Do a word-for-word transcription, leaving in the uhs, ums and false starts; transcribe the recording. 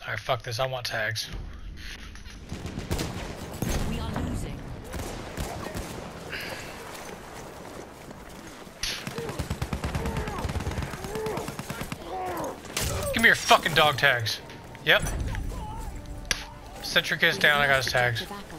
Alright, fuck this. I want tags. We are losing. Give me your fucking dog tags. Yep. Citric is down. I got his tags. Backup.